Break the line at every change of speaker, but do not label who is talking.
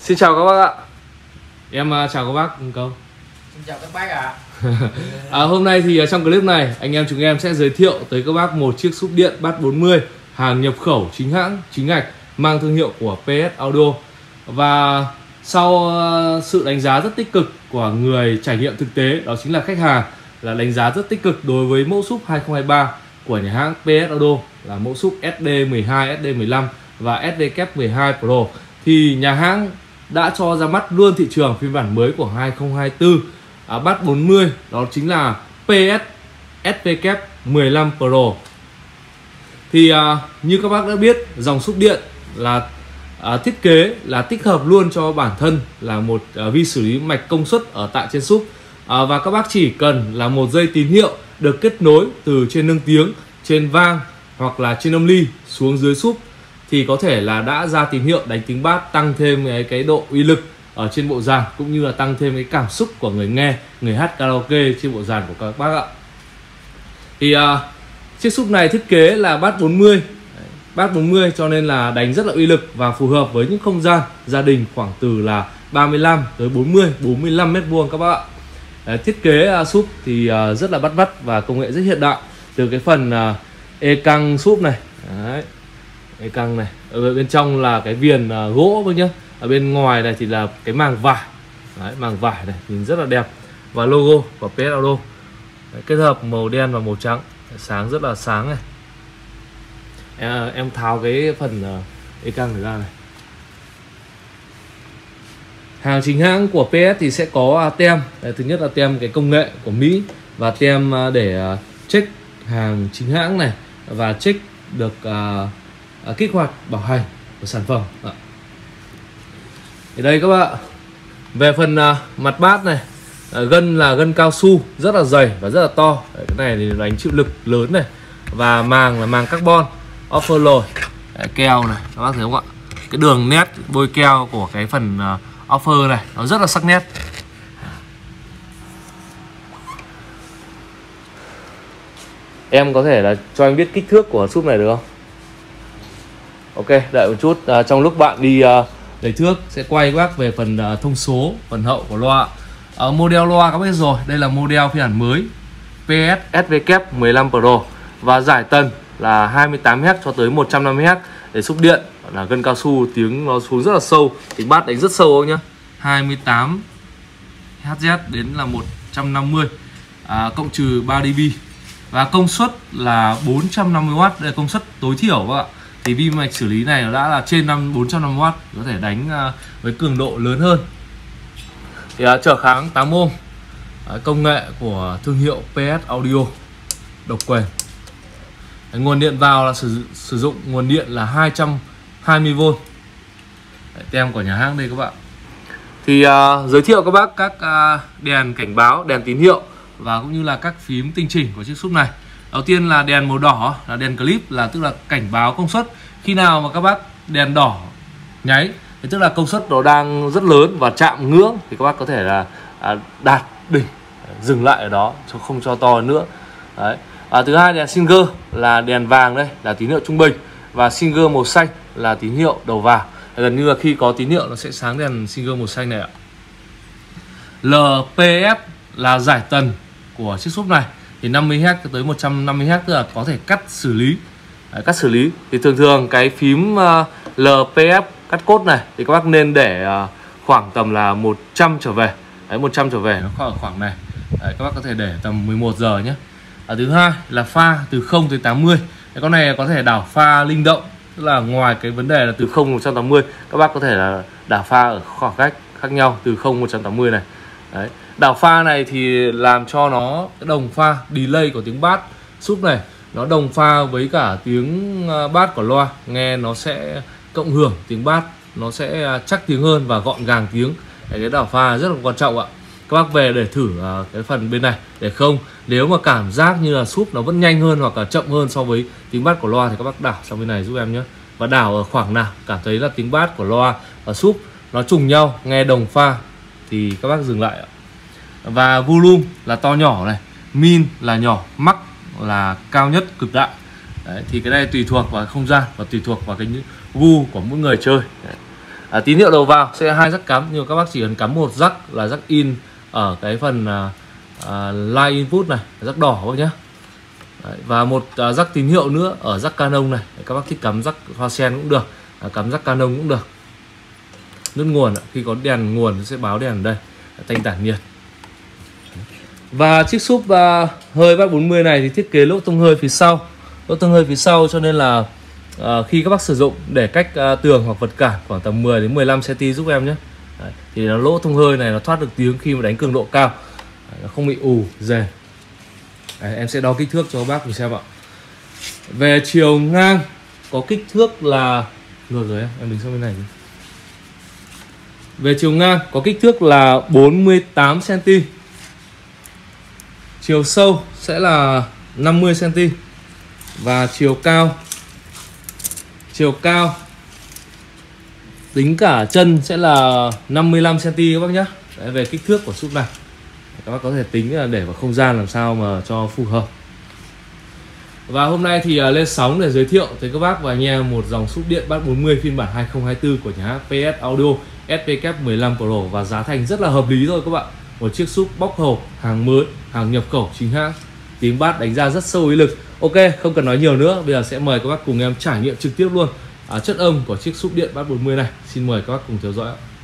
Xin chào các bác ạ. Em chào các bác câu.
Xin chào các bác ạ.
Hôm nay thì trong clip này chúng em sẽ giới thiệu tới các bác một chiếc súp điện Bass 40 hàng nhập khẩu chính hãng, chính ngạch, mang thương hiệu của PS Audio. Và sau sự đánh giá rất tích cực của người trải nghiệm thực tế, đó chính là khách hàng, là đánh giá rất tích cực đối với mẫu súp 2023 của nhà hãng PS Audio là mẫu súp SD12, SD15 và SDK12 Pro, thì nhà hãng đã cho ra mắt luôn thị trường phiên bản mới của 2024 Bass 40, đó chính là PS SDK15 Pro. Thì như các bác đã biết, dòng súp điện là thiết kế là tích hợp luôn cho bản thân là một vi xử lý mạch công suất ở tại trên súp, và các bác chỉ cần là một dây tín hiệu được kết nối từ trên nâng tiếng, trên vang hoặc là trên âm ly xuống dưới súp thì có thể là đã ra tín hiệu đánh tiếng bass, tăng thêm cái độ uy lực ở trên bộ dàn, cũng như là tăng thêm cái cảm xúc của người nghe, người hát karaoke trên bộ dàn của các bác ạ. Thì chiếc súp này thiết kế là Bass 40, Bass 40 cho nên là đánh rất là uy lực và phù hợp với những không gian gia đình khoảng từ là 35 tới 45 mét vuông các bác ạ. Thiết kế súp thì rất là bắt mắt và công nghệ rất hiện đại, từ cái phần e-căng súp này. Đấy. Cái căng này, ở bên trong là cái viền gỗ thôi nhá. Ở bên ngoài này thì là cái màng vải. Đấy, màng vải này nhìn rất là đẹp. Và logo của PS Audio. Đấy, kết hợp màu đen và màu trắng, sáng rất là sáng này. Em tháo cái phần cái căng này ra này. Hàng chính hãng của PS thì sẽ có tem. Đấy, thứ nhất là tem cái công nghệ của Mỹ và tem để check hàng chính hãng này và check được kích hoạt bảo hành của sản phẩm. Thì đây các bạn, về phần mặt bass này, gân là gân cao su rất là dày và rất là to. Đấy, cái này thì đánh chịu lực lớn này, và màng là màng carbon offer lồi. Keo này các bác thấy không ạ, cái đường nét bôi keo của cái phần offer này nó rất là sắc nét. Em có thể là cho anh biết kích thước của súp này được không? Ok, đợi một chút, trong lúc bạn đi lấy thước sẽ quay các bác về phần thông số, phần hậu của loa. Model loa các bác biết rồi, đây là model phiên bản mới PS SVK15 Pro và giải tần là 28Hz cho tới 150Hz để súp điện, là gân cao su, tiếng nó xuống rất là sâu, tiếng bass đánh rất sâu nhá. 28 Hz đến là 150 cộng trừ 3 dB và công suất là 450W, đây là công suất tối thiểu các bạn. Thì vi mạch xử lý này nó đã là trên 450W, có thể đánh với cường độ lớn hơn. Thì trở kháng 8 ohm, công nghệ của thương hiệu PS Audio, độc quyền. Nguồn điện vào là sử dụng nguồn điện là 220V. Tem của nhà hãng đây các bạn. Thì giới thiệu các bác các đèn cảnh báo, đèn tín hiệu và cũng như là các phím tinh chỉnh của chiếc súp này. Đầu tiên là đèn màu đỏ là đèn clip, là tức là cảnh báo công suất. Khi nào mà các bác đèn đỏ nháy thì tức là công suất nó đang rất lớn và chạm ngưỡng, thì các bác có thể là đạt đỉnh, dừng lại ở đó, không cho to nữa. Đấy. Thứ hai, đèn Singer là đèn vàng, đây là tín hiệu trung bình, và Singer màu xanh là tín hiệu đầu vào. Gần như là khi có tín hiệu nó sẽ sáng đèn Singer màu xanh này ạ. LPF là giải tần của chiếc súp này, thì 50Hz tới 150Hz, tức là có thể cắt xử lý. Cắt xử lý thì thường cái phím LPF cắt cốt này thì các bác nên để khoảng tầm là 100 trở về. Đấy, 100 trở về nó ở khoảng này. Đấy, các bác có thể để tầm 11 giờ nhé. Thứ hai là pha từ 0 tới 80. Con này có thể đảo pha linh động, tức là ngoài cái vấn đề là từ 0 đến 180, các bác có thể là đảo pha ở khoảng cách khác nhau từ 0 đến 180 này. Đấy. Đảo pha này thì làm cho nó cái đồng pha delay của tiếng bass súp này nó đồng pha với cả tiếng bass của loa, nghe nó sẽ cộng hưởng tiếng bass, nó sẽ chắc tiếng hơn và gọn gàng tiếng. Cái đảo pha rất là quan trọng ạ. Các bác về để thử cái phần bên này, để không nếu mà cảm giác như là súp nó vẫn nhanh hơn hoặc là chậm hơn so với tiếng bass của loa thì các bác đảo sang bên này giúp em nhé. Và đảo ở khoảng nào cảm thấy là tiếng bass của loa và súp nó trùng nhau, nghe đồng pha thì các bác dừng lại ạ. Và volume là to nhỏ này, min là nhỏ, max là cao nhất cực đại. Đấy, thì cái này tùy thuộc vào không gian và tùy thuộc vào cái gu của mỗi người chơi. Đấy. Tín hiệu đầu vào sẽ hai jack cắm, nhưng mà các bác chỉ cần cắm một jack là jack in ở cái phần line input này, jack đỏ các bác nhé. Và một jack tín hiệu nữa ở jack Canon này. Các bác thích cắm jack hoa sen cũng được, cắm jack Canon cũng được. Nút nguồn, khi có đèn nguồn sẽ báo đèn ở đây, thanh tản nhiệt. Và chiếc súp hơi Bass 40 này thì thiết kế lỗ thông hơi phía sau. Lỗ thông hơi phía sau cho nên là khi các bác sử dụng để cách tường hoặc vật cản khoảng tầm 10 đến 15 cm giúp em nhé. Đấy, thì nó lỗ thông hơi này nó thoát được tiếng khi mà đánh cường độ cao. Đấy, nó không bị ù rền. Em sẽ đo kích thước cho các bác cùng xem ạ. Về chiều ngang có kích thước là ngược rồi em đứng sang bên này đi. Về chiều ngang có kích thước là 48 cm. Chiều sâu sẽ là 50 cm. Và chiều cao tính cả chân sẽ là 55 cm các bác nhé. Đấy, về kích thước của súp này các bác có thể tính để vào không gian làm sao mà cho phù hợp. Và hôm nay thì lên sóng để giới thiệu tới các bác và anh em một dòng súp điện Bass 40 phiên bản 2024 của nhà hát PS Audio SPK 15 Pro, và giá thành rất là hợp lý thôi các bạn. Một chiếc súp bóc hộp, hàng mới, hàng nhập khẩu chính hãng, tiếng bass đánh ra rất sâu ý lực. Ok, không cần nói nhiều nữa, bây giờ sẽ mời các bác cùng em trải nghiệm trực tiếp luôn chất âm của chiếc súp điện Bass 40 này. Xin mời các bác cùng theo dõi ạ.